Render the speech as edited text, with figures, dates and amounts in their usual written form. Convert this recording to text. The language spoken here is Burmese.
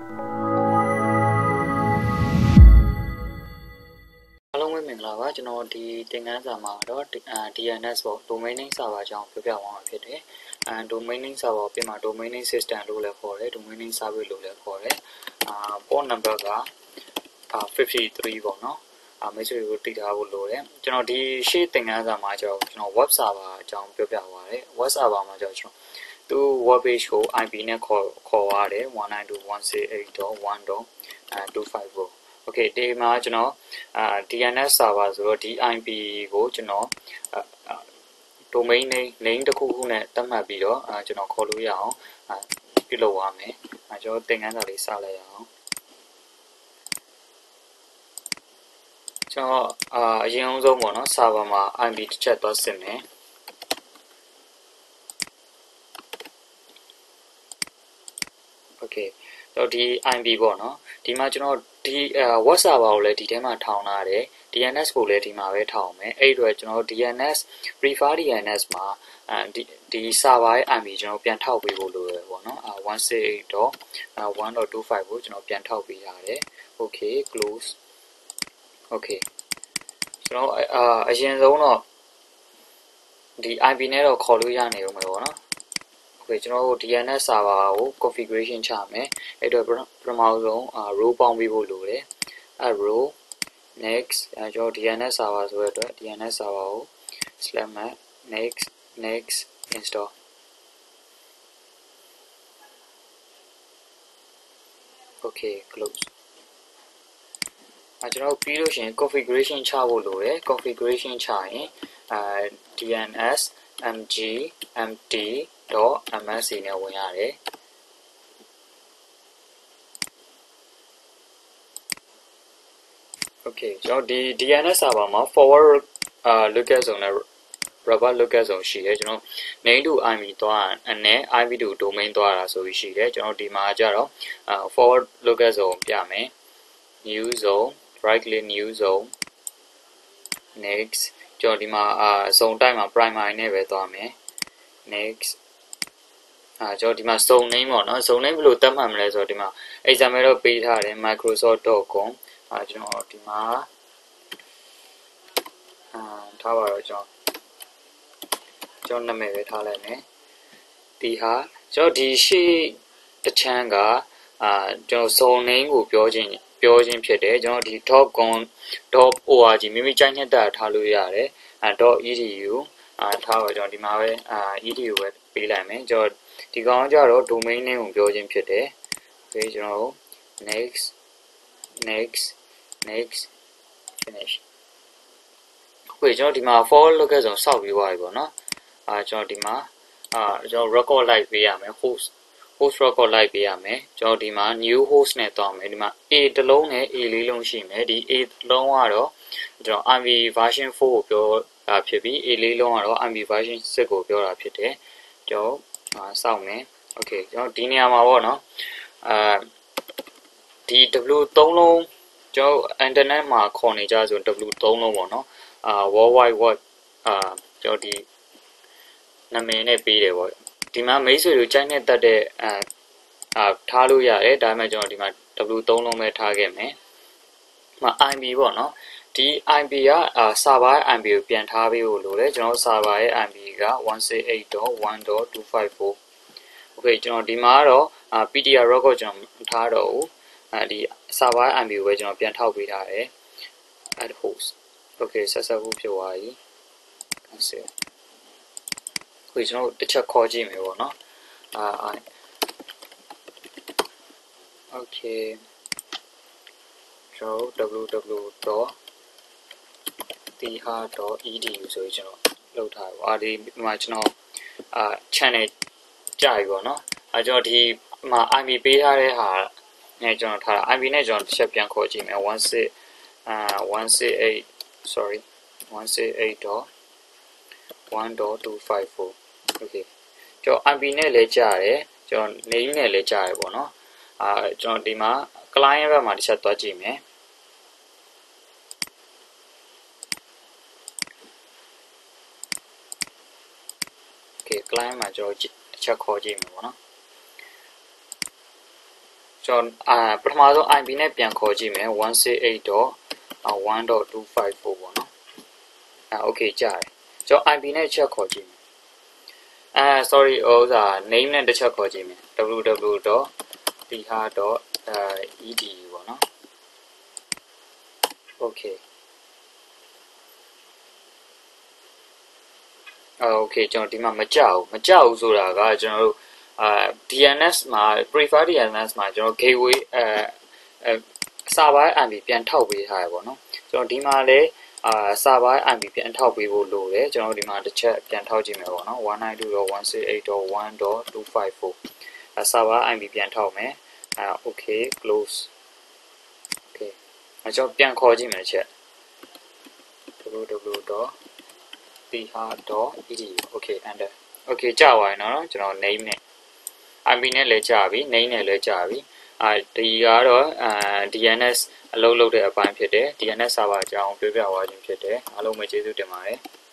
အားလုံးပဲမင်္ဂလာပါကျွန်တော်ဒီသင်ခန်းစာမှာတော့ DNS ပေါ့ Domain Name Server အကြောင်းပြောပြသွားမှာဖြစ်တယ်။ Domain Name Server ပြင်မှာ Domain Name System လို့လည်းခေါ်တယ် Domain Name Service လို့လည်းခေါ်တယ်။ Port number က53ပေါ့နော်။မိတ်ဆွေတို့သိထားဖို့လိုတယ်။ကျွန်တော်ဒီရှေ့သင်ခန်းစာမှာကျွန်တော် Web Server အကြောင်းပြောပြသွားတယ်။ Web Server မှာကျွန်တော်သူ web page ကို IP နဲ့ခေါ်ရတယ် 192.168.1.254 Okay ဒီမှာကျွန်တော်DNS server ဆိုတော့ IP ကိုကျွန်တော်domain name တစ်ခုခုနဲ့သတ်မှတ်ပြီးတော့ကျွန်တော်ခေါ်လို့ရအောင်ပြုလုပ်ရမယ်ကျွန်တော်သင်ခန်းစာလေးစလိုက်ရအောင်ကျွန်တော်အရင်ဆုံးပေါ့နော် server မှာ IP တစ်ချက်သွားစစ်မယ်Okay တော့ဒီ IP ပေါ့နော်ဒီမှာကျွန်တော်ဒီ web server ကိုလည်းဒီထဲမှာထောင်ထားတယ် DNS ကိုလည်းဒီမှာပဲထောင်မယ်အဲ့အတွက်ကျွန်တော် DNS prefer DNS မှာဒီ server ရဲ့ IP ကျွန်တော်ပြန်ထောက်ပေးဖို့လိုရပေါ့နော်168.1.25 ကိုကျွန်တော်ပြန်ထောက်ပေးရတယ် Okay close Okay ကျွန်တော်အရင်ဆုံးတော့ဒီ IP နဲ့တော့ခေါ်လို့ရနေဦးမယ်ပေါ့နော်Okay ကျွန်တော်တို့ DNS server ကို configuration ချမယ်အဲ့တော့ပထမဆုံးrow ပေါင်းပေးဖို့လိုတယ်row next ကျွန်တော် DNS server ဆိုတဲ့အတွက် DNS server ကို /mac next install Okay close ကျွန်တော်ပြီးလို့ရှိရင် configuration ချဖို့လိုတယ် configuration ချရင်DNS mg.md.msc နဲ့ဝင်ရတယ်Okay ကျွန်တော်ဒီ DNS server မှာ forward local zone နဲ့ robot local zone ရှိတယ်ကျွန်တော် name to IP သွားနဲ့ IP to domain သွားတာဆိုပြီးရှိတယ်ကျွန်တော်ဒီမှာကြတော့forward local zone ပြမယ် new zone right click new zone next ကျွန်တော်ဒီမှာzone type မှာ primary နဲ့ပဲသွားမယ် next ကျွန်တော်ဒီမှာ zone name ပေါ့နော် zone name ဘယ်လိုသတ်မှတ်မလဲဆိုတော့ဒီမှာ example တော့ပေးထားတယ် microsoft.com ကျွန်တော်ဒီမှာထားပါတော့ကျွန်တော်နာမည်ပဲထားလိုက်မယ်ဒီဟာကျွန်တော်ဒီရှေ့တစ်ချမ်းကကျွန်တော် zone name ကိုပြောခြင်းဖြစ်တယ်ကျွန်တော်ဒီ .com.org မိမိကြိုက်နှစ်တာထားလို့ရတယ်.edu ထားပါကျွန်တော်ဒီမှာပဲ edu ပဲပေးလိုက်မယ်ကျွန်တော်ဒီကောင်ကြတော့ domain name ကိုပြောခြင်းဖြစ်တယ် Okay ကျွန်တော် next finish Okay ကျွန်တော်ဒီမှာ forward local zone စောက်ပြီးသွားပြီပေါ့နော်ကျွန်တော်ဒီမှာကျွန်တော် record လိုက်ပေးရမယ် host record လိုက်ပေးရမယ်ကျွန်တော်ဒီမှာ new host နဲ့တောင်းမယ်ဒီမှာ A တစ်လုံးနဲ့ A လေးလုံးရှိမယ်ဒီ A တစ်လုံးကတော့ကျွန်တော် IP version 4ကိုပြောတာဖြစ်ပြီး A လေးလုံးကတော့ IP version 6ကိုပြောတာဖြစ်တယ်ကျွန်တော်စောင့်မယ် Okay ကျွန်တော်ဒီနေရာမှာပေါ့နော်ဒီ W 3လုံးကျွန်တော် internet မှာခေါ်နေကြဆို W 3လုံးပေါ့နော်world wide web ကျွန်တော်ဒီနာမည်နဲ့ပေးတယ်ပေါ့ဒီမှာမိတ်ဆွေတို့ကြိုက်နဲ့တက်တဲ့ထားလို့ရတယ်ဒါပေမဲ့ကျွန်တော်ဒီမှာ W 3လုံးပဲထားခဲ့မယ်IP ပေါ့နော်ဒီ IP ကserver ရဲ့ IP ကိုပြန်ထားပေးဖို့လိုတယ်ကျွန်တော် server ရဲ့ IP က 168.1.254 Okay ကျွန်တော်ဒီမှာတော့ PTR record ကျွန်တော်မထားတော့ဘူးဒီ server ရဲ့ IP ကိုပဲကျွန်တော်ပြန်ထောက်ပေးထားတယ် add host Okay ဆက်ဖြစ်သွားပြီ cancel Okay ကျွန်တော်တစ်ချက်ခေါ်ကြည့်မယ်ပေါ့နော်Okay ကျွန်တော် www.thihar.edu ဆိုပြီးကျွန်တော်လုပ်ထားပါဒီမှာကျွန်တော်channel ကြာပြီပေါ့နော်ကျွန်တော်ဒီမှာ IP ပေးထားတဲ့ဟာနဲ့ကျွန်တော်ထားတာ IP နဲ့ကျွန်တော်တစ်ချက်ပြန်ခေါ်ကြည့်မယ်168.1.254 Okay ကျွန်တော် IP နဲ့လည်းကြာတယ်ကျွန်တော် name နဲ့လည်းကြာတယ်ပေါ့နော်ကျွန်တော်ဒီမှာ client ဘက်မှာတစ်ချက်သွားကြည့်မယ် Okay client မှာကျွန်တော်အချက်ခေါ်ကြည့်မယ်ပေါ့နော်ကျွန်တော်ပထမဆုံး IP နဲ့ပြန်ခေါ်ကြည့်မယ် 168.1.254 ပေါ့နော်โอเคကြားတယ်ကျွန်တော် IP နဲ့ချက်ခေါ်ကြည့်မယ်sorry ဥစား name နဲ့တစ်ချက်ခေါ်ကြည့်မယ် www.tiha.edu ပေါ့နော် okay okay ကျွန်တော်ဒီမှာမကြောက်ဘူးဆိုတာကကျွန်တော်တို့DNS မှာ prefer DNS မှာကျွန်တော် gateway server IP ပြန်ထောက်ပေးထားရပေါ့နော်ကျွန်တော်ဒီမှာလဲserver IP ပြန်ထောက်ပေးဖို့လိုတယ်ကျွန်တော်ဒီမှာတစ်ချက်ပြန်ထောက်ကြည့်မယ်ပေါ့နော် 192.168.1.254 server IP ပြန်ထောက်မယ်okay close okay ကျွန်တော်ပြန်ခေါ်ကြည့်မယ်ချက် www.tiha.edu okay enter okay ကြာပါပြီနော်ကျွန်တော် name နဲ့ IP နဲ့လည်းကြာပြီ name နဲ့လည်းကြာပြီဒီကတော့DNS အလုပ်လုပ်တဲ့အပိုင်းဖြစ်တယ် DNS server အကြောင်းပြောပြသွားခြင်းဖြစ်တယ်အားလုံးပဲကျေးဇူးတင်ပါတယ်